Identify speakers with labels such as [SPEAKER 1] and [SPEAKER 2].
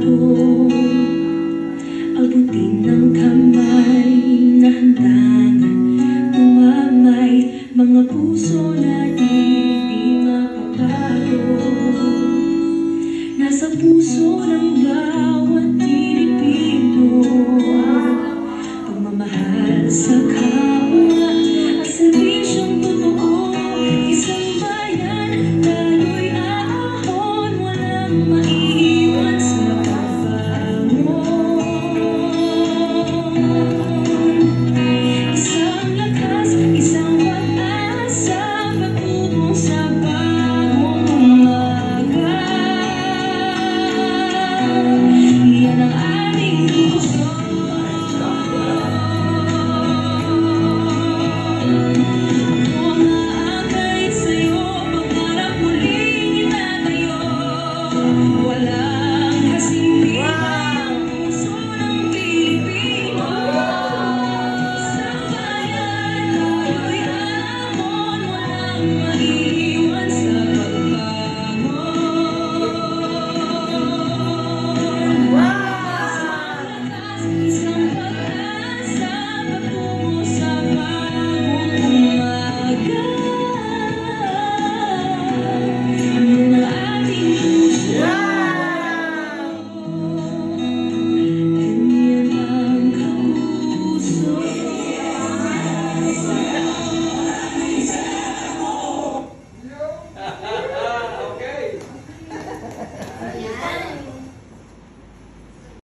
[SPEAKER 1] abutin ng kamay na handang tumamay, mga puso na di mapapago. Nasa puso ng bawat Pilipino, pagmamahal sa kapwa at serbisyong totoo. Isang bayan, tayo'y aahon, walang maiiwan sa isang lakas, isang pag-asa, patungong sa bagong umaga. Yan ang aming gusto. Umaakay sa'yo, pangarap muling itatayo. Walang kasing